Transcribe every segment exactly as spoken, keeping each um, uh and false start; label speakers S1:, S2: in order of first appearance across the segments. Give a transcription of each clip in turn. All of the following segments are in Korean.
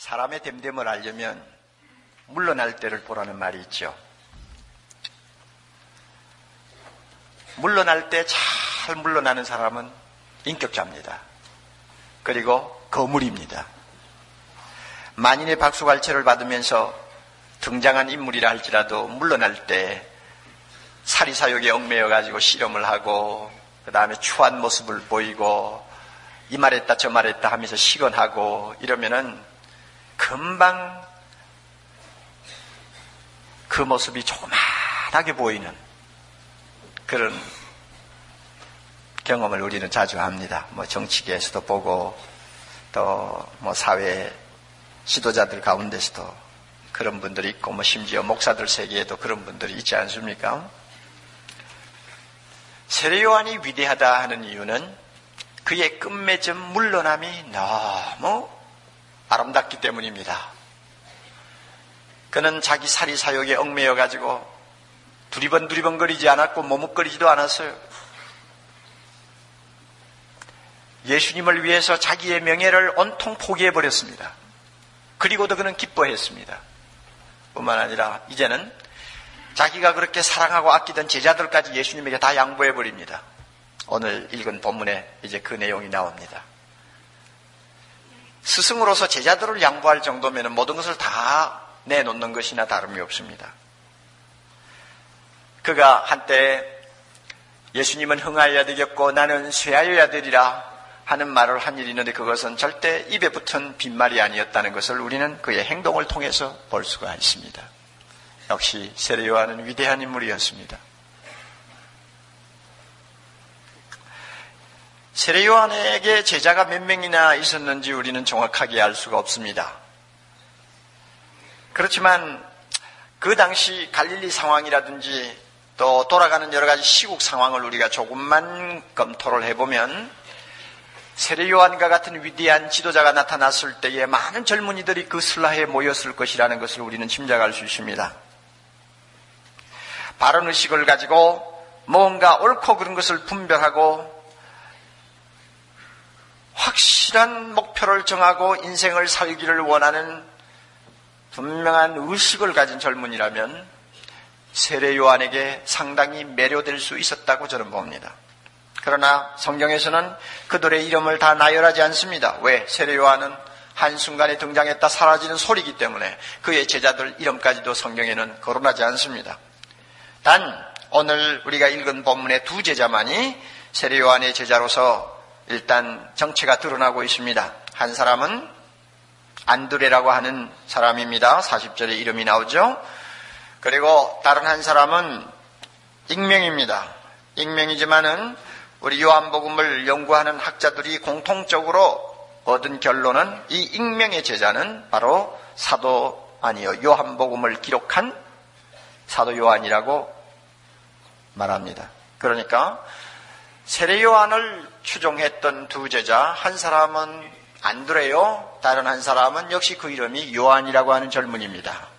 S1: 사람의 됨됨을 알려면 물러날 때를 보라는 말이 있죠. 물러날 때 잘 물러나는 사람은 인격자입니다. 그리고 거물입니다. 만인의 박수갈채를 받으면서 등장한 인물이라 할지라도 물러날 때 사리사욕에 얽매여 가지고 실험을 하고 그 다음에 추한 모습을 보이고 이 말했다 저 말했다 하면서 시건하고 이러면은 금방 그 모습이 조그만하게 보이는 그런 경험을 우리는 자주 합니다. 뭐 정치계에서도 보고 또 뭐 사회 지도자들 가운데서도 그런 분들이 있고 뭐 심지어 목사들 세계에도 그런 분들이 있지 않습니까? 세례 요한이 위대하다 하는 이유는 그의 끝맺음 물러남이 너무 아름답기 때문입니다. 그는 자기 사리사욕에 얽매여 가지고 두리번 두리번거리지 않았고 머뭇거리지도 않았어요. 예수님을 위해서 자기의 명예를 온통 포기해버렸습니다. 그리고도 그는 기뻐했습니다. 뿐만 아니라 이제는 자기가 그렇게 사랑하고 아끼던 제자들까지 예수님에게 다 양보해버립니다. 오늘 읽은 본문에 이제 그 내용이 나옵니다. 스승으로서 제자들을 양보할 정도면 모든 것을 다 내놓는 것이나 다름이 없습니다. 그가 한때 예수님은 흥하여야 되겠고 나는 쇠하여야 되리라 하는 말을 한 일이 있는데 그것은 절대 입에 붙은 빈말이 아니었다는 것을 우리는 그의 행동을 통해서 볼 수가 있습니다. 역시 세례 요한은 위대한 인물이었습니다. 세례 요한에게 제자가 몇 명이나 있었는지 우리는 정확하게 알 수가 없습니다. 그렇지만 그 당시 갈릴리 상황이라든지 또 돌아가는 여러 가지 시국 상황을 우리가 조금만 검토를 해보면 세례 요한과 같은 위대한 지도자가 나타났을 때에 많은 젊은이들이 그 슬라에 모였을 것이라는 것을 우리는 짐작할 수 있습니다. 바른 의식을 가지고 뭔가 옳고 그른 것을 분별하고 확실한 목표를 정하고 인생을 살기를 원하는 분명한 의식을 가진 젊은이라면 세례 요한에게 상당히 매료될 수 있었다고 저는 봅니다. 그러나 성경에서는 그들의 이름을 다 나열하지 않습니다. 왜? 세례 요한은 한순간에 등장했다 사라지는 소리이기 때문에 그의 제자들 이름까지도 성경에는 거론하지 않습니다. 단 오늘 우리가 읽은 본문의 두 제자만이 세례 요한의 제자로서 일단 정체가 드러나고 있습니다. 한 사람은 안드레라고 하는 사람입니다. 사십 절에 이름이 나오죠. 그리고 다른 한 사람은 익명입니다. 익명이지만은 우리 요한복음을 연구하는 학자들이 공통적으로 얻은 결론은 이 익명의 제자는 바로 사도 아니요 요한복음을 기록한 사도 요한이라고 말합니다. 그러니까 세례 요한을 추종했던 두 제자, 한 사람은 안드레요, 다른 한 사람은 역시 그 이름이 요한이라고 하는 젊은이입니다.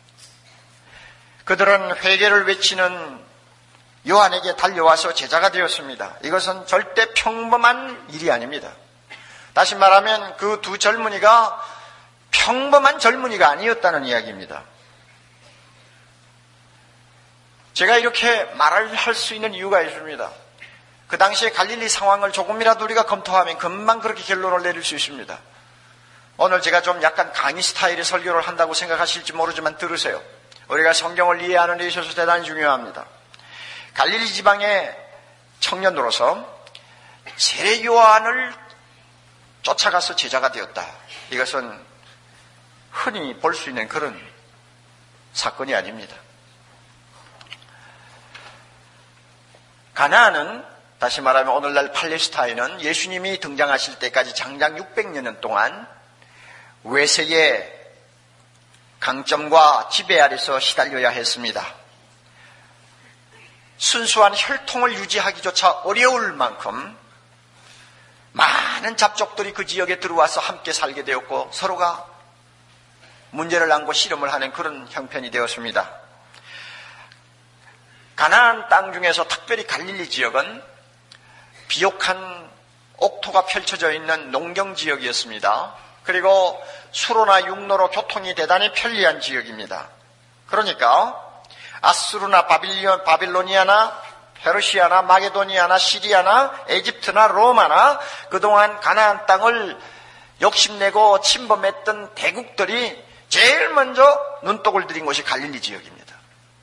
S1: 그들은 회개를 외치는 요한에게 달려와서 제자가 되었습니다. 이것은 절대 평범한 일이 아닙니다. 다시 말하면 그 두 젊은이가 평범한 젊은이가 아니었다는 이야기입니다. 제가 이렇게 말을 할 수 있는 이유가 있습니다. 그 당시에 갈릴리 상황을 조금이라도 우리가 검토하면 금방 그렇게 결론을 내릴 수 있습니다. 오늘 제가 좀 약간 강의 스타일의 설교를 한다고 생각하실지 모르지만 들으세요. 우리가 성경을 이해하는 데 있어서 대단히 중요합니다. 갈릴리 지방의 청년으로서 세례 요한을 쫓아가서 제자가 되었다. 이것은 흔히 볼 수 있는 그런 사건이 아닙니다. 가나안은 다시 말하면 오늘날 팔레스타인은 예수님이 등장하실 때까지 장장 육백 년 동안 외세의 강점과 지배 아래서 시달려야 했습니다. 순수한 혈통을 유지하기조차 어려울 만큼 많은 잡족들이 그 지역에 들어와서 함께 살게 되었고 서로가 문제를 안고 실험을 하는 그런 형편이 되었습니다. 가나안 땅 중에서 특별히 갈릴리 지역은 비옥한 옥토가 펼쳐져 있는 농경 지역이었습니다. 그리고 수로나 육로로 교통이 대단히 편리한 지역입니다. 그러니까 아수르나 바빌론, 바빌로니아나 페르시아나 마게도니아나 시리아나 에집트나 로마나 그동안 가나안 땅을 욕심내고 침범했던 대국들이 제일 먼저 눈독을 들인 곳이 갈릴리 지역입니다.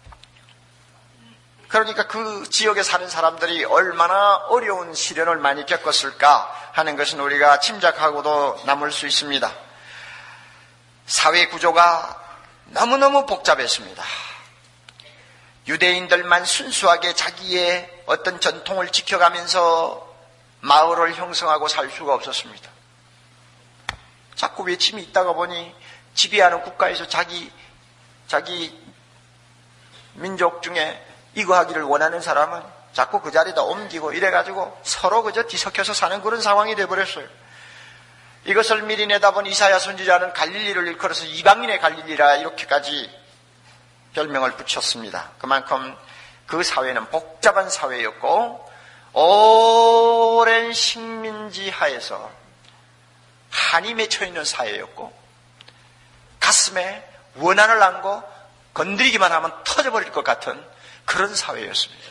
S1: 그러니까 그 지역에 사는 사람들이 얼마나 어려운 시련을 많이 겪었을까 하는 것은 우리가 짐작하고도 남을 수 있습니다. 사회 구조가 너무너무 복잡했습니다. 유대인들만 순수하게 자기의 어떤 전통을 지켜가면서 마을을 형성하고 살 수가 없었습니다. 자꾸 외침이 있다가 보니 지배하는 국가에서 자기, 자기 민족 중에 이거 하기를 원하는 사람은 자꾸 그 자리에다 옮기고 이래가지고 서로 그저 뒤섞여서 사는 그런 상황이 되어버렸어요. 이것을 미리 내다본 이사야 선지자는 갈릴리를 일컬어서 이방인의 갈릴리라 이렇게까지 별명을 붙였습니다. 그만큼 그 사회는 복잡한 사회였고 오랜 식민지 하에서 한이 맺혀있는 사회였고 가슴에 원한을 안고 건드리기만 하면 터져버릴 것 같은 그런 사회였습니다.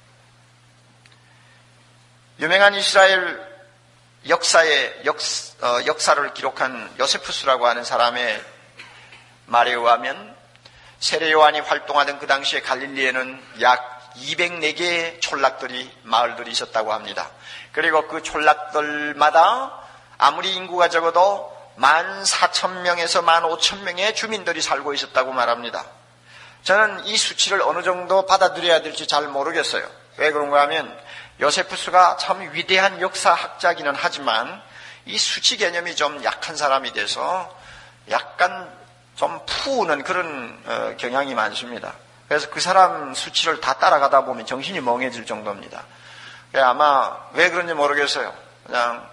S1: 유명한 이스라엘 역사의 역, 어, 역사를 기록한 요세푸스라고 하는 사람의 말에 의하면 세례 요한이 활동하던 그 당시에 갈릴리에는 약 이백사 개의 촌락들이, 마을들이 있었다고 합니다. 그리고 그 촌락들마다 아무리 인구가 적어도 만 사천 명에서 만 오천 명의 주민들이 살고 있었다고 말합니다. 저는 이 수치를 어느 정도 받아들여야 될지 잘 모르겠어요. 왜 그런가 하면 요세푸스가 참 위대한 역사학자기는 하지만 이 수치 개념이 좀 약한 사람이 돼서 약간 좀 푸는 그런 어, 경향이 많습니다. 그래서 그 사람 수치를 다 따라가다 보면 정신이 멍해질 정도입니다. 아마 왜 그런지 모르겠어요. 그냥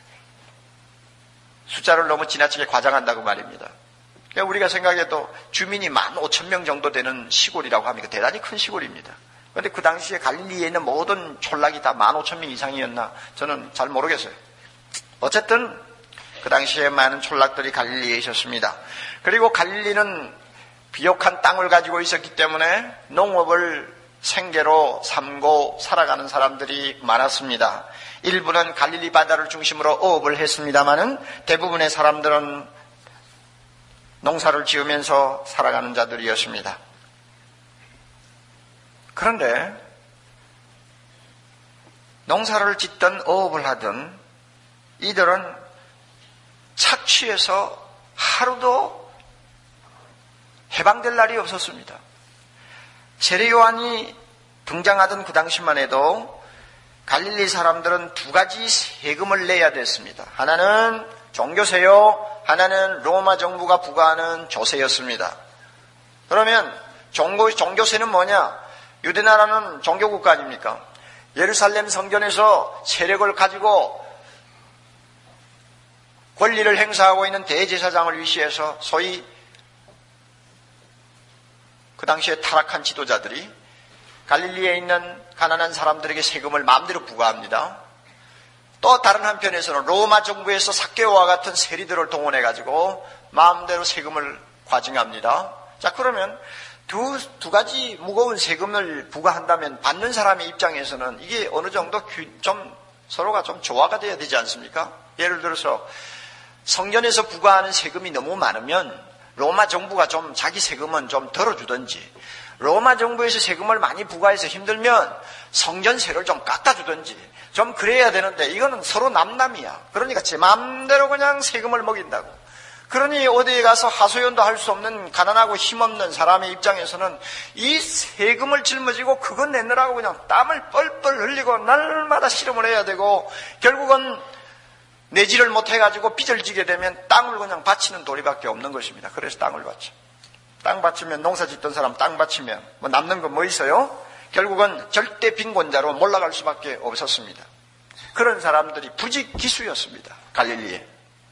S1: 숫자를 너무 지나치게 과장한다고 말입니다. 우리가 생각해도 주민이 만 오천 명 정도 되는 시골이라고 하면 대단히 큰 시골입니다. 그런데 그 당시에 갈릴리에 있는 모든 촌락이 다 만 오천 명 이상이었나 저는 잘 모르겠어요. 어쨌든 그 당시에 많은 촌락들이 갈릴리에 있었습니다. 그리고 갈릴리는 비옥한 땅을 가지고 있었기 때문에 농업을 생계로 삼고 살아가는 사람들이 많았습니다. 일부는 갈릴리 바다를 중심으로 어업을 했습니다마는 대부분의 사람들은 농사를 지으면서 살아가는 자들이었습니다. 그런데 농사를 짓든 어업을 하든 이들은 착취해서 하루도 해방될 날이 없었습니다. 세례 요한이 등장하던 그 당시만 해도 갈릴리 사람들은 두 가지 세금을 내야 됐습니다. 하나는 종교세요, 하나는 로마 정부가 부과하는 조세였습니다. 그러면 종교, 종교세는 뭐냐? 유대나라는 종교국가 아닙니까? 예루살렘 성전에서 세력을 가지고 권리를 행사하고 있는 대제사장을 위시해서 소위 그 당시에 타락한 지도자들이 갈릴리에 있는 가난한 사람들에게 세금을 마음대로 부과합니다. 또 다른 한편에서는 로마 정부에서 삭개오와 같은 세리들을 동원해가지고 마음대로 세금을 과징합니다. 자, 그러면 두, 두 가지 무거운 세금을 부과한다면 받는 사람의 입장에서는 이게 어느 정도 좀 서로가 좀 조화가 돼야 되지 않습니까? 예를 들어서 성전에서 부과하는 세금이 너무 많으면 로마 정부가 좀 자기 세금은 좀 덜어주든지, 로마 정부에서 세금을 많이 부과해서 힘들면 성전세를 좀 깎아주든지 좀 그래야 되는데 이거는 서로 남남이야. 그러니까 제 마음대로 그냥 세금을 먹인다고. 그러니 어디에 가서 하소연도 할 수 없는 가난하고 힘없는 사람의 입장에서는 이 세금을 짊어지고 그거 내느라고 그냥 땀을 뻘뻘 흘리고 날마다 실험을 해야 되고 결국은 내지를 못해가지고 빚을 지게 되면 땅을 그냥 바치는 도리밖에 없는 것입니다. 그래서 땅을 바쳐. 땅 바치면 농사 짓던 사람 땅 바치면 뭐 남는 건 뭐 있어요? 결국은 절대 빈곤자로 몰락할 수밖에 없었습니다. 그런 사람들이 부직기수였습니다. 갈릴리에.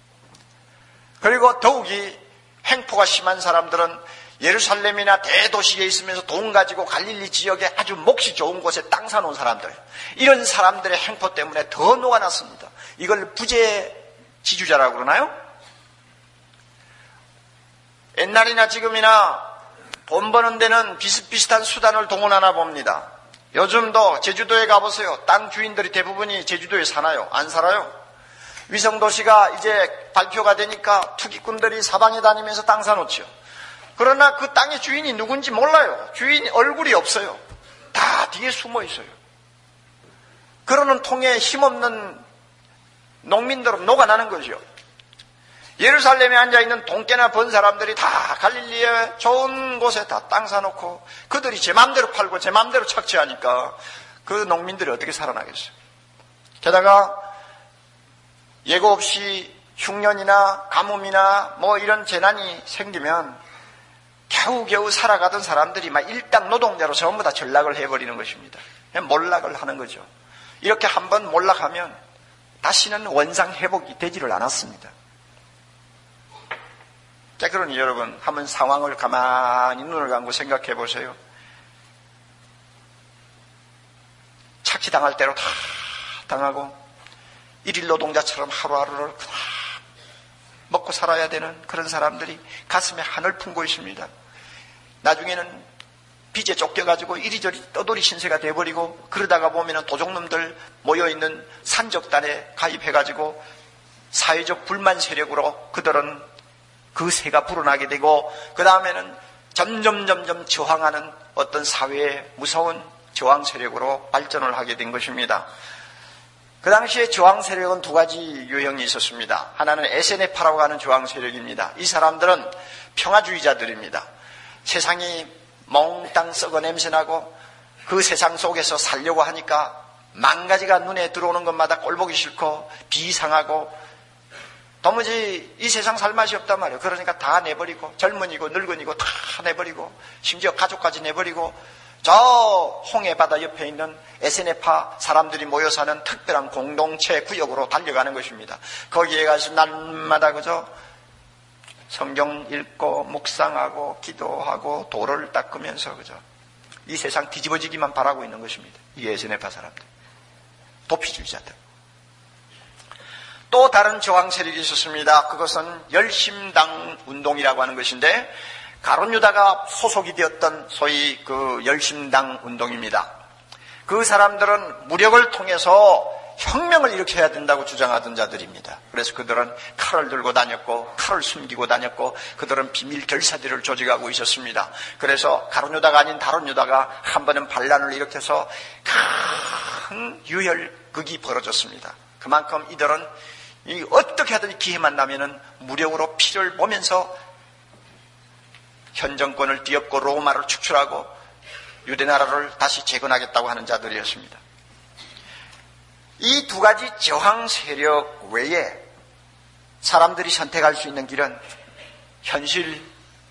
S1: 그리고 더욱이 횡포가 심한 사람들은 예루살렘이나 대도시에 있으면서 돈 가지고 갈릴리 지역에 아주 몫이 좋은 곳에 땅 사놓은 사람들, 이런 사람들의 횡포 때문에 더 녹아났습니다. 이걸 부재 지주자라고 그러나요? 옛날이나 지금이나 돈 버는 데는 비슷비슷한 수단을 동원하나 봅니다. 요즘도 제주도에 가보세요. 땅 주인들이 대부분이 제주도에 사나요? 안 살아요? 위성도시가 이제 발표가 되니까 투기꾼들이 사방에 다니면서 땅 사놓죠. 그러나 그 땅의 주인이 누군지 몰라요. 주인 얼굴이 없어요. 다 뒤에 숨어 있어요. 그러는 통에 힘없는 농민들은 녹아나는 거죠. 예루살렘에 앉아있는 돈깨나 번 사람들이 다 갈릴리에 좋은 곳에 다 땅 사놓고 그들이 제 마음대로 팔고 제 마음대로 착취하니까 그 농민들이 어떻게 살아나겠어요. 게다가 예고 없이 흉년이나 가뭄이나 뭐 이런 재난이 생기면 겨우겨우 살아가던 사람들이 막 일당 노동자로 전부 다 전락을 해버리는 것입니다. 몰락을 하는 거죠. 이렇게 한번 몰락하면 다시는 원상 회복이 되지를 않았습니다. 자, 그러니 여러분 한번 상황을 가만히 눈을 감고 생각해 보세요. 착취당할 대로 다 당하고 일일 노동자처럼 하루하루를 그냥 먹고 살아야 되는 그런 사람들이 가슴에 한을 품고 있습니다. 나중에는 빚에 쫓겨가지고 이리저리 떠돌이 신세가 돼버리고 그러다가 보면 도적놈들 모여있는 산적단에 가입해가지고 사회적 불만 세력으로 그들은 그 새가 불어나게 되고 그 다음에는 점점 점점 저항하는 어떤 사회의 무서운 저항 세력으로 발전을 하게 된 것입니다. 그 당시에 저항 세력은 두 가지 유형이 있었습니다. 하나는 에스엔에프라고 하는 저항 세력입니다. 이 사람들은 평화주의자들입니다. 세상이 몽땅 썩어 냄새나고 그 세상 속에서 살려고 하니까 만 가지가 눈에 들어오는 것마다 꼴보기 싫고 비상하고 도무지 이 세상 살 맛이 없단 말이에요. 그러니까 다 내버리고 젊은이고 늙은이고 다 내버리고 심지어 가족까지 내버리고 저 홍해바다 옆에 있는 에스엔에프파 사람들이 모여 사는 특별한 공동체 구역으로 달려가는 것입니다. 거기에 가서 날마다 그저 성경 읽고 묵상하고 기도하고 도를 닦으면서 그저 이 세상 뒤집어지기만 바라고 있는 것입니다. 이게 에스엔에프파 사람들, 도피주의자들. 또 다른 저항 세력이 있었습니다. 그것은 열심당 운동이라고 하는 것인데 가룟 유다가 소속이 되었던 소위 그 열심당 운동입니다. 그 사람들은 무력을 통해서 혁명을 일으켜야 된다고 주장하던 자들입니다. 그래서 그들은 칼을 들고 다녔고 칼을 숨기고 다녔고 그들은 비밀 결사들을 조직하고 있었습니다. 그래서 가룟 유다가 아닌 다른 유다가 한 번은 반란을 일으켜서 큰 유혈극이 벌어졌습니다. 그만큼 이들은 이 어떻게 하든 기회만 나면은 무력으로 피를 보면서 현 정권을 뒤엎고 로마를 축출하고 유대 나라를 다시 재건하겠다고 하는 자들이었습니다. 이 두 가지 저항 세력 외에 사람들이 선택할 수 있는 길은 현실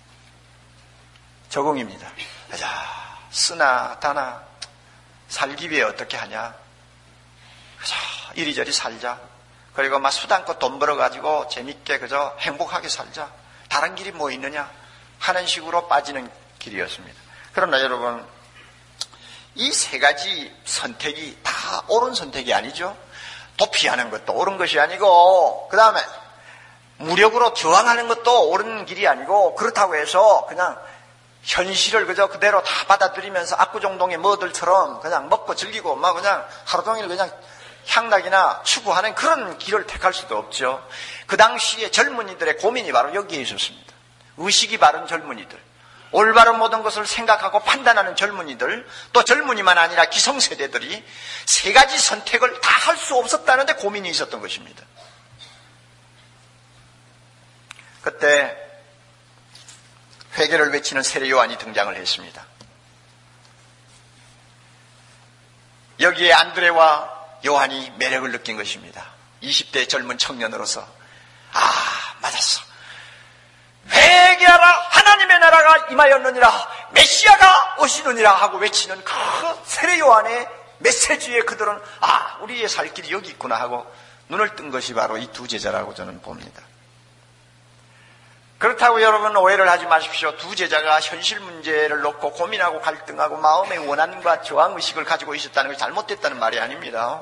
S1: 적응입니다. 자, 쓰나 다나 살기 위해 어떻게 하냐. 그저 이리저리 살자. 그리고 막 수단껏 돈 벌어가지고 재밌게 그저 행복하게 살자. 다른 길이 뭐 있느냐 하는 식으로 빠지는 길이었습니다. 그러나 여러분, 이 세 가지 선택이 다 옳은 선택이 아니죠. 도피하는 것도 옳은 것이 아니고, 그 다음에 무력으로 저항하는 것도 옳은 길이 아니고, 그렇다고 해서 그냥 현실을 그저 그대로 다 받아들이면서 압구정동의 머들처럼 그냥 먹고 즐기고 막 그냥 하루 종일 그냥 향락이나 추구하는 그런 길을 택할 수도 없죠. 그 당시에 젊은이들의 고민이 바로 여기에 있었습니다. 의식이 바른 젊은이들, 올바른 모든 것을 생각하고 판단하는 젊은이들, 또 젊은이만 아니라 기성세대들이 세 가지 선택을 다 할 수 없었다는데 고민이 있었던 것입니다. 그때 회개를 외치는 세례 요한이 등장을 했습니다. 여기에 안드레와 요한이 매력을 느낀 것입니다. 이십 대 젊은 청년으로서 아, 맞았어. 회개하라, 하나님의 나라가 임하였느니라, 메시아가 오시느니라 하고 외치는 그 세례 요한의 메시지에 그들은 아, 우리의 살 길이 여기 있구나 하고 눈을 뜬 것이 바로 이 두 제자라고 저는 봅니다. 그렇다고 여러분 오해를 하지 마십시오. 두 제자가 현실 문제를 놓고 고민하고 갈등하고 마음의 원한과 저항의식을 가지고 있었다는 것이 잘못됐다는 말이 아닙니다.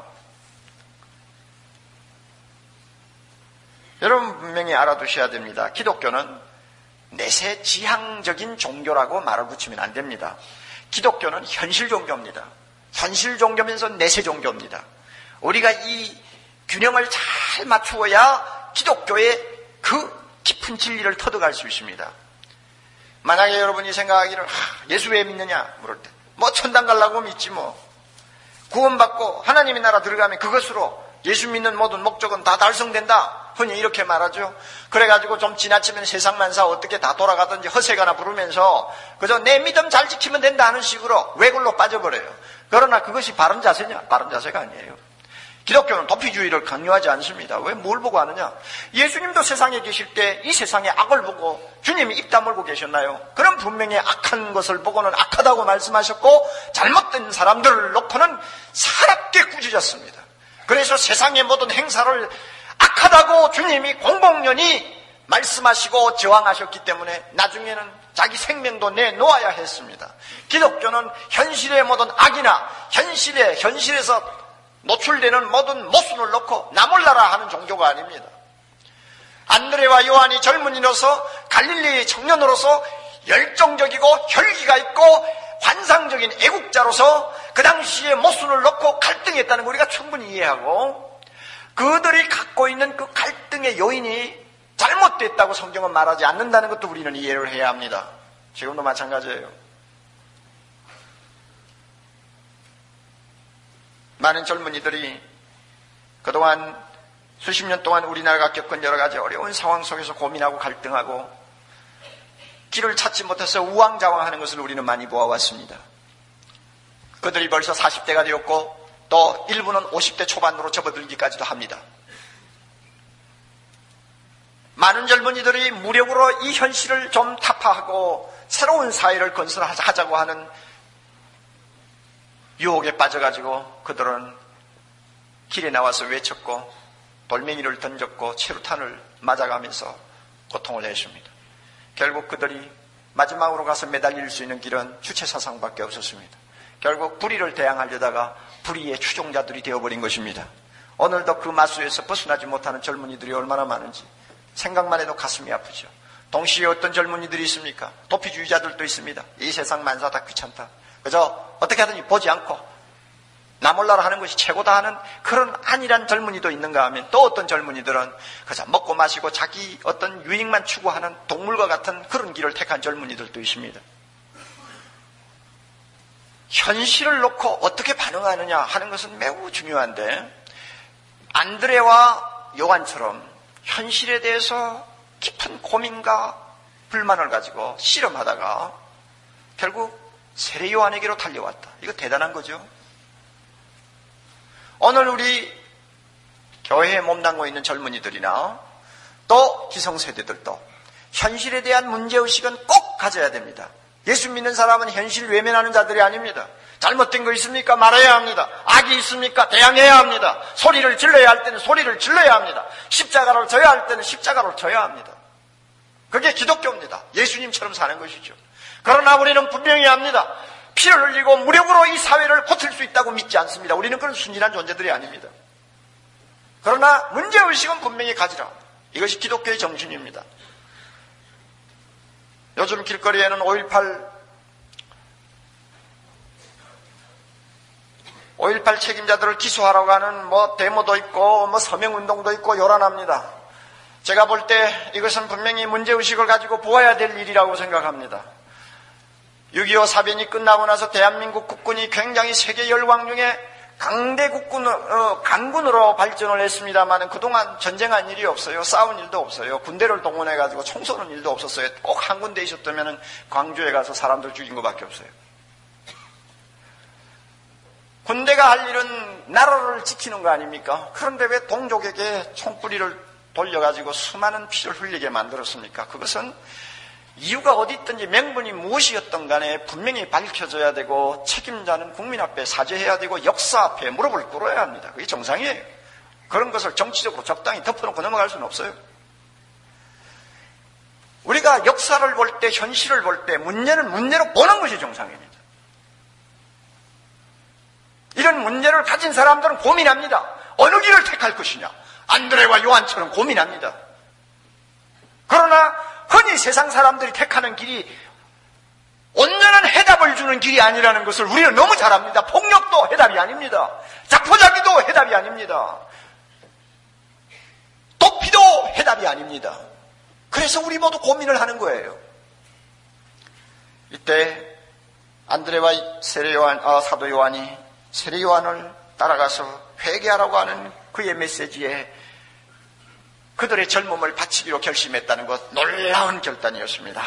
S1: 여러분 분명히 알아두셔야 됩니다. 기독교는 내세 지향적인 종교라고 말을 붙이면 안 됩니다. 기독교는 현실 종교입니다. 현실 종교면서 내세 종교입니다. 우리가 이 균형을 잘 맞추어야 기독교의 그 깊은 진리를 터득할 수 있습니다. 만약에 여러분이 생각하기를 하, 예수 왜 믿느냐 물을 때 뭐 천당 가려고 믿지 뭐 구원받고 하나님의 나라 들어가면 그것으로 예수 믿는 모든 목적은 다 달성된다 흔히 이렇게 말하죠. 그래가지고 좀 지나치면 세상 만사 어떻게 다 돌아가든지 허세가나 부르면서 그저 내 믿음 잘 지키면 된다 하는 식으로 외굴로 빠져버려요. 그러나 그것이 바른 자세냐? 바른 자세가 아니에요. 기독교는 도피주의를 강요하지 않습니다. 왜 뭘 보고 하느냐? 예수님도 세상에 계실 때 이 세상의 악을 보고 주님이 입 다물고 계셨나요? 그럼 분명히 악한 것을 보고는 악하다고 말씀하셨고 잘못된 사람들을 놓고는 사납게 꾸짖었습니다. 그래서 세상의 모든 행사를 악하다고 주님이 공공연히 말씀하시고 저항하셨기 때문에 나중에는 자기 생명도 내놓아야 했습니다. 기독교는 현실의 모든 악이나 현실에 현실에서 노출되는 모든 모순을 놓고 나 몰라라 하는 종교가 아닙니다. 안드레와 요한이 젊은이로서 갈릴리의 청년으로서 열정적이고 혈기가 있고 환상적인 애국자로서 그 당시의 모순을 놓고 갈등했다는 걸 우리가 충분히 이해하고 그들이 갖고 있는 그 갈등의 요인이 잘못됐다고 성경은 말하지 않는다는 것도 우리는 이해를 해야 합니다. 지금도 마찬가지예요. 많은 젊은이들이 그동안 수십 년 동안 우리나라가 겪은 여러 가지 어려운 상황 속에서 고민하고 갈등하고 길을 찾지 못해서 우왕좌왕하는 것을 우리는 많이 보아왔습니다. 그들이 벌써 사십 대가 되었고 또 일부는 오십 대 초반으로 접어들기까지도 합니다. 많은 젊은이들이 무력으로 이 현실을 좀 타파하고 새로운 사회를 건설하자고 하는 유혹에 빠져가지고 그들은 길에 나와서 외쳤고 돌멩이를 던졌고 체루탄을 맞아가면서 고통을 했습니다. 결국 그들이 마지막으로 가서 매달릴 수 있는 길은 주체사상밖에 없었습니다. 결국 불의를 대항하려다가 불의의 추종자들이 되어버린 것입니다. 오늘도 그 마수에서 벗어나지 못하는 젊은이들이 얼마나 많은지 생각만 해도 가슴이 아프죠. 동시에 어떤 젊은이들이 있습니까? 도피주의자들도 있습니다. 이 세상 만사 다 귀찮다. 그저 어떻게 하든지 보지 않고 나 몰라라 하는 것이 최고다 하는 그런 안일한 젊은이도 있는가 하면 또 어떤 젊은이들은 그저 먹고 마시고 자기 어떤 유익만 추구하는 동물과 같은 그런 길을 택한 젊은이들도 있습니다. 현실을 놓고 어떻게 반응하느냐 하는 것은 매우 중요한데 안드레와 요한처럼 현실에 대해서 깊은 고민과 불만을 가지고 씨름하다가 결국 세례 요한에게로 달려왔다. 이거 대단한 거죠. 오늘 우리 교회에 몸담고 있는 젊은이들이나 또 기성세대들도 현실에 대한 문제의식은 꼭 가져야 됩니다. 예수 믿는 사람은 현실 외면하는 자들이 아닙니다. 잘못된 거 있습니까? 말해야 합니다. 악이 있습니까? 대항해야 합니다. 소리를 질러야 할 때는 소리를 질러야 합니다. 십자가를 져야 할 때는 십자가를 져야 합니다. 그게 기독교입니다. 예수님처럼 사는 것이죠. 그러나 우리는 분명히 합니다. 피를 흘리고 무력으로 이 사회를 고칠 수 있다고 믿지 않습니다. 우리는 그런 순진한 존재들이 아닙니다. 그러나 문제의식은 분명히 가지라. 이것이 기독교의 정신입니다. 요즘 길거리에는 오일팔 오일팔 책임자들을 기소하라고 하는 뭐 데모도 있고 뭐 서명운동도 있고 요란합니다. 제가 볼 때 이것은 분명히 문제의식을 가지고 보아야 될 일이라고 생각합니다. 육이오 사변이 끝나고 나서 대한민국 국군이 굉장히 세계 열강 중에 강대 국군, 어, 강군으로 발전을 했습니다만 그동안 전쟁한 일이 없어요. 싸운 일도 없어요. 군대를 동원해가지고 총 쏘는 일도 없었어요. 꼭 한 군데 있었다면 광주에 가서 사람들 죽인 것밖에 없어요. 군대가 할 일은 나라를 지키는 거 아닙니까? 그런데 왜 동족에게 총구리를 돌려가지고 수많은 피를 흘리게 만들었습니까? 그것은 이유가 어디 있든지 명분이 무엇이었던 간에 분명히 밝혀져야 되고 책임자는 국민 앞에 사죄해야 되고 역사 앞에 무릎을 꿇어야 합니다. 그게 정상이에요. 그런 것을 정치적으로 적당히 덮어놓고 넘어갈 수는 없어요. 우리가 역사를 볼 때, 현실을 볼 때 문제는 문제로 보는 것이 정상입니다. 이런 문제를 가진 사람들은 고민합니다. 어느 길을 택할 것이냐. 안드레와 요한처럼 고민합니다. 그러나 흔히 세상 사람들이 택하는 길이 온전한 해답을 주는 길이 아니라는 것을 우리는 너무 잘 압니다. 폭력도 해답이 아닙니다. 자포자기도 해답이 아닙니다. 도피도 해답이 아닙니다. 그래서 우리 모두 고민을 하는 거예요. 이때 안드레와 세례 요한, 어, 사도 요한이 세례 요한을 따라가서 회개하라고 하는 그의 메시지에 그들의 젊음을 바치기로 결심했다는 것, 놀라운 결단이었습니다.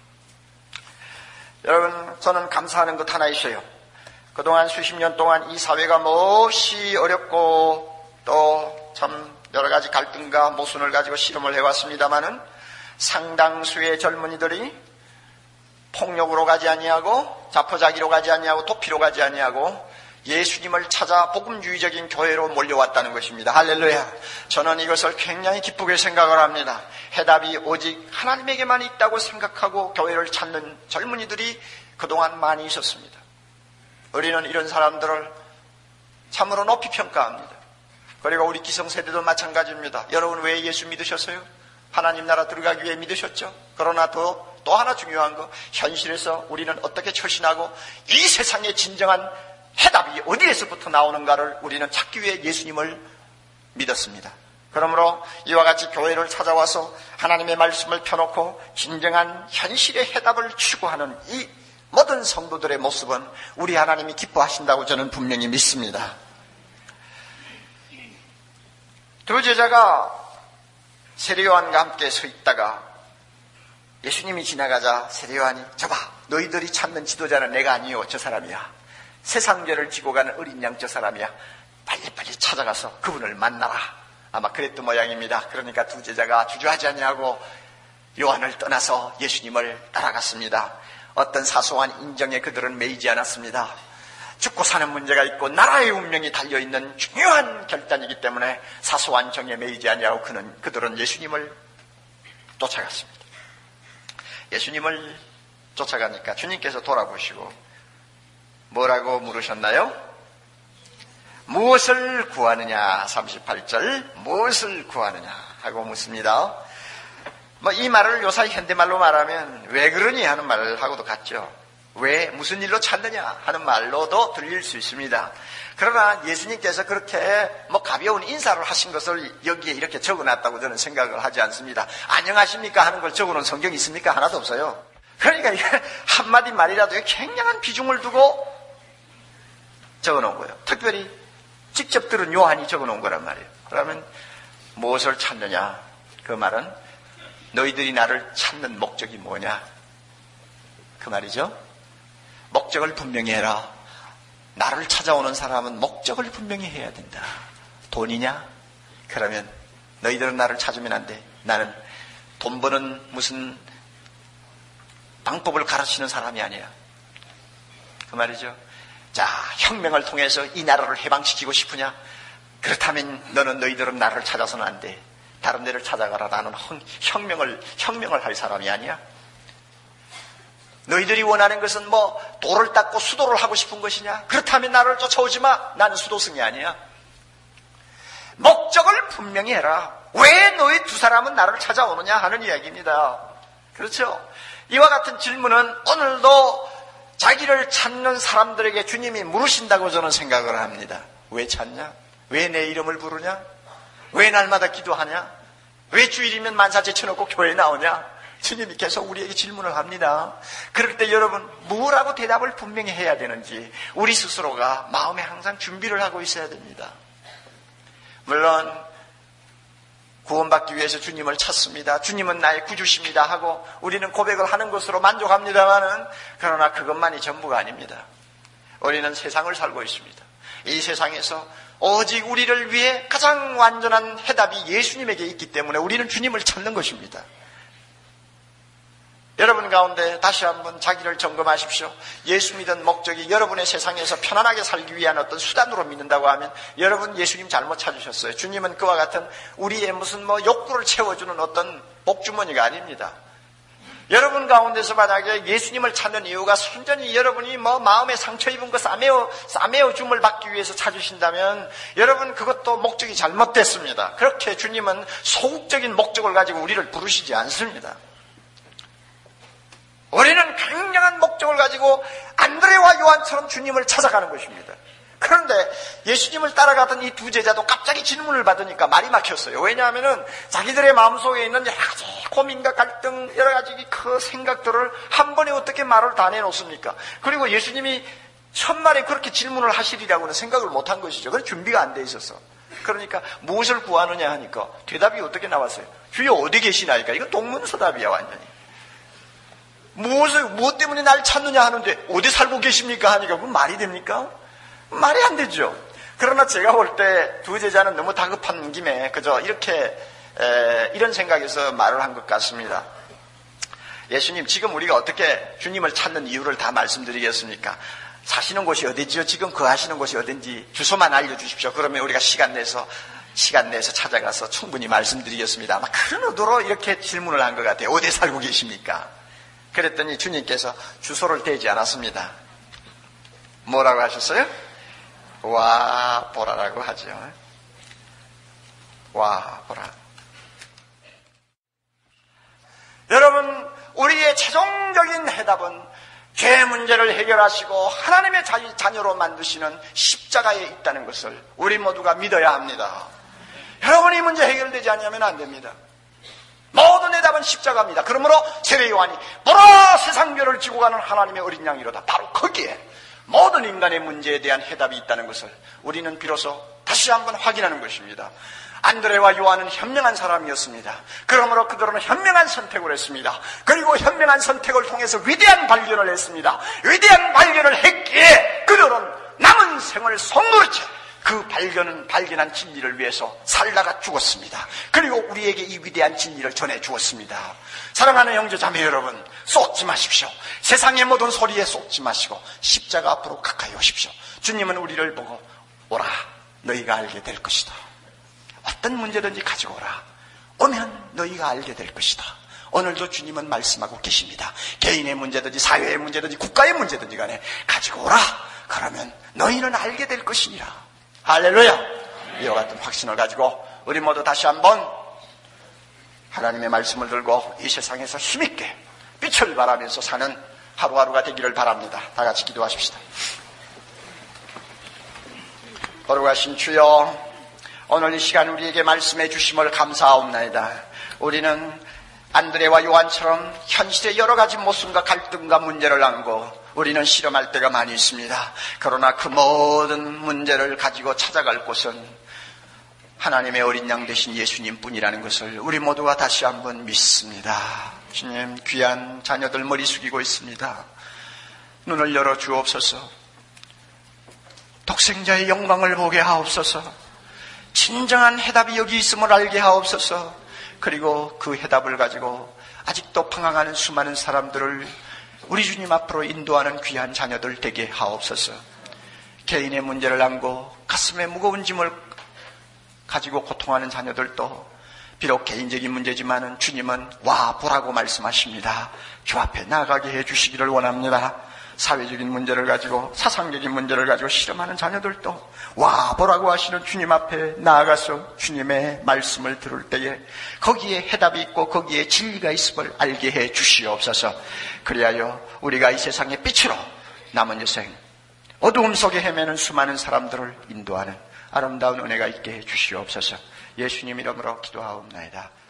S1: 여러분, 저는 감사하는 것 하나 있어요. 그동안 수십 년 동안 이 사회가 몹시 어렵고 또 참 여러 가지 갈등과 모순을 가지고 실험을 해왔습니다마는 상당수의 젊은이들이 폭력으로 가지 아니하고 자포자기로 가지 아니하고 도피로 가지 아니하고 예수님을 찾아 복음주의적인 교회로 몰려왔다는 것입니다. 할렐루야. 저는 이것을 굉장히 기쁘게 생각을 합니다. 해답이 오직 하나님에게만 있다고 생각하고 교회를 찾는 젊은이들이 그동안 많이 있었습니다. 우리는 이런 사람들을 참으로 높이 평가합니다. 그리고 우리 기성세대도 마찬가지입니다. 여러분 왜 예수 믿으셨어요? 하나님 나라 들어가기 위해 믿으셨죠? 그러나 또, 또 하나 중요한 거, 현실에서 우리는 어떻게 처신하고 이 세상의 진정한 해답이 어디에서부터 나오는가를 우리는 찾기 위해 예수님을 믿었습니다. 그러므로 이와 같이 교회를 찾아와서 하나님의 말씀을 펴놓고 진정한 현실의 해답을 추구하는 이 모든 성도들의 모습은 우리 하나님이 기뻐하신다고 저는 분명히 믿습니다. 두 제자가 세례요한과 함께 서 있다가 예수님이 지나가자 세례요한이 저봐, 너희들이 찾는 지도자는 내가 아니요 저 사람이야. 세상죄를 지고 가는 어린 양 저 사람이야. 빨리빨리 찾아가서 그분을 만나라. 아마 그랬던 모양입니다. 그러니까 두 제자가 주저하지 아니하고 요한을 떠나서 예수님을 따라갔습니다. 어떤 사소한 인정에 그들은 매이지 않았습니다. 죽고 사는 문제가 있고 나라의 운명이 달려있는 중요한 결단이기 때문에 사소한 정에 매이지 아니하고 그는, 그들은 예수님을 쫓아갔습니다. 예수님을 쫓아가니까 주님께서 돌아보시고 뭐라고 물으셨나요? 무엇을 구하느냐? 삼십팔 절 무엇을 구하느냐 하고 묻습니다. 뭐 이 말을 요사이 현대말로 말하면 왜 그러니 하는 말하고도 같죠. 왜 무슨 일로 찾느냐 하는 말로도 들릴 수 있습니다. 그러나 예수님께서 그렇게 뭐 가벼운 인사를 하신 것을 여기에 이렇게 적어놨다고 저는 생각을 하지 않습니다. 안녕하십니까 하는 걸 적어놓은 성경이 있습니까? 하나도 없어요. 그러니까 한마디 말이라도 굉장한 비중을 두고 적어놓은 거예요. 특별히 직접 들은 요한이 적어놓은 거란 말이에요. 그러면 무엇을 찾느냐? 그 말은 너희들이 나를 찾는 목적이 뭐냐? 그 말이죠. 목적을 분명히 해라. 나를 찾아오는 사람은 목적을 분명히 해야 된다. 돈이냐? 그러면 너희들은 나를 찾으면 안 돼. 나는 돈 버는 무슨 방법을 가르치는 사람이 아니야. 그 말이죠. 자, 혁명을 통해서 이 나라를 해방시키고 싶으냐? 그렇다면 너는 너희들은 나를 찾아서는 안 돼. 다른 데를 찾아가라. 나는 혁명을, 혁명을 할 사람이 아니야. 너희들이 원하는 것은 뭐 돌을 닦고 수도를 하고 싶은 것이냐? 그렇다면 나를 쫓아오지 마. 나는 수도승이 아니야. 목적을 분명히 해라. 왜 너희 두 사람은 나를 찾아오느냐 하는 이야기입니다. 그렇죠? 이와 같은 질문은 오늘도 자기를 찾는 사람들에게 주님이 물으신다고 저는 생각을 합니다. 왜 찾냐? 왜 내 이름을 부르냐? 왜 날마다 기도하냐? 왜 주일이면 만사제 쳐놓고 교회에 나오냐? 주님이 계속 우리에게 질문을 합니다. 그럴 때 여러분 뭐라고 대답을 분명히 해야 되는지 우리 스스로가 마음에 항상 준비를 하고 있어야 됩니다. 물론 구원받기 위해서 주님을 찾습니다. 주님은 나의 구주십니다 하고 우리는 고백을 하는 것으로 만족합니다마는 그러나 그것만이 전부가 아닙니다. 우리는 세상을 살고 있습니다. 이 세상에서 오직 우리를 위해 가장 완전한 해답이 예수님에게 있기 때문에 우리는 주님을 찾는 것입니다. 여러분 가운데 다시 한번 자기를 점검하십시오. 예수 믿은 목적이 여러분의 세상에서 편안하게 살기 위한 어떤 수단으로 믿는다고 하면 여러분 예수님 잘못 찾으셨어요. 주님은 그와 같은 우리의 무슨 뭐 욕구를 채워주는 어떤 복주머니가 아닙니다. 여러분 가운데서 만약에 예수님을 찾는 이유가 순전히 여러분이 뭐 마음에 상처 입은 거 싸매어, 싸매어 줌을 받기 위해서 찾으신다면 여러분 그것도 목적이 잘못됐습니다. 그렇게 주님은 소극적인 목적을 가지고 우리를 부르시지 않습니다. 우리는 굉장한 목적을 가지고 안드레와 요한처럼 주님을 찾아가는 것입니다. 그런데 예수님을 따라가던 이 두 제자도 갑자기 질문을 받으니까 말이 막혔어요. 왜냐하면 자기들의 마음속에 있는 여러 가지 고민과 갈등, 여러 가지 그 생각들을 한 번에 어떻게 말을 다 내놓습니까? 그리고 예수님이 첫말에 그렇게 질문을 하시리라고는 생각을 못한 것이죠. 그래서 준비가 안 돼 있었어. 그러니까 무엇을 구하느냐 하니까 대답이 어떻게 나왔어요? 주여 어디 계시나이까? 이건 동문서답이야 완전히. 무엇을, 무엇 때문에 날 찾느냐 하는데 어디 살고 계십니까? 하니까 그건 말이 됩니까? 말이 안 되죠. 그러나 제가 볼 때 두 제자는 너무 다급한 김에 그저 이렇게 에, 이런 생각에서 말을 한 것 같습니다. 예수님, 지금 우리가 어떻게 주님을 찾는 이유를 다 말씀드리겠습니까? 사시는 곳이 어디지요? 지금 거하시는 곳이 어딘지 주소만 알려주십시오. 그러면 우리가 시간 내서 시간 내서 찾아가서 충분히 말씀드리겠습니다. 아마 그런 의도로 이렇게 질문을 한 것 같아요. 어디 살고 계십니까? 그랬더니 주님께서 주소를 대지 않았습니다. 뭐라고 하셨어요? 와 보라라고 하죠. 와 보라. 여러분, 우리의 최종적인 해답은 죄 문제를 해결하시고 하나님의 자녀로 만드시는 십자가에 있다는 것을 우리 모두가 믿어야 합니다. 여러분이 문제 해결되지 않으면 안 됩니다. 모든 해답은 십자가입니다. 그러므로 세례 요한이 보라 세상 죄를 지고 가는 하나님의 어린 양이로다. 바로 거기에 모든 인간의 문제에 대한 해답이 있다는 것을 우리는 비로소 다시 한번 확인하는 것입니다. 안드레와 요한은 현명한 사람이었습니다. 그러므로 그들은 현명한 선택을 했습니다. 그리고 현명한 선택을 통해서 위대한 발견을 했습니다. 위대한 발견을 했기에 그들은 남은 생을 손놓지 그 발견은 발견한 진리를 위해서 살다가 죽었습니다. 그리고 우리에게 이 위대한 진리를 전해 주었습니다. 사랑하는 형제 자매 여러분, 쏟지 마십시오. 세상의 모든 소리에 쏟지 마시고 십자가 앞으로 가까이 오십시오. 주님은 우리를 보고 오라, 너희가 알게 될 것이다. 어떤 문제든지 가지고 오라. 오면 너희가 알게 될 것이다. 오늘도 주님은 말씀하고 계십니다. 개인의 문제든지 사회의 문제든지 국가의 문제든지 간에 가지고 오라. 그러면 너희는 알게 될 것이니라. 할렐루야. 이와 같은 확신을 가지고 우리 모두 다시 한번 하나님의 말씀을 들고 이 세상에서 힘있게 빛을 발하면서 사는 하루하루가 되기를 바랍니다. 다 같이 기도하십시다. 거룩하신 주여, 오늘 이 시간 우리에게 말씀해 주심을 감사하옵나이다. 우리는 안드레와 요한처럼 현실의 여러 가지 모순과 갈등과 문제를 안고 우리는 실험할 때가 많이 있습니다. 그러나 그 모든 문제를 가지고 찾아갈 곳은 하나님의 어린 양 되신 예수님 뿐이라는 것을 우리 모두가 다시 한번 믿습니다. 주님, 귀한 자녀들 머리 숙이고 있습니다. 눈을 열어 주옵소서. 독생자의 영광을 보게 하옵소서. 진정한 해답이 여기 있음을 알게 하옵소서. 그리고 그 해답을 가지고 아직도 방황하는 수많은 사람들을 우리 주님 앞으로 인도하는 귀한 자녀들 되게 하옵소서. 개인의 문제를 안고 가슴에 무거운 짐을 가지고 고통하는 자녀들도 비록 개인적인 문제지만은 주님은 와 보라고 말씀하십니다. 주 앞에 나아가게 해주시기를 원합니다. 사회적인 문제를 가지고 사상적인 문제를 가지고 실험하는 자녀들도 와 보라고 하시는 주님 앞에 나아가서 주님의 말씀을 들을 때에 거기에 해답이 있고 거기에 진리가 있음을 알게 해 주시옵소서. 그리하여 우리가 이 세상의 빛으로 남은 여생 어두움 속에 헤매는 수많은 사람들을 인도하는 아름다운 은혜가 있게 해 주시옵소서. 예수님 이름으로 기도하옵나이다.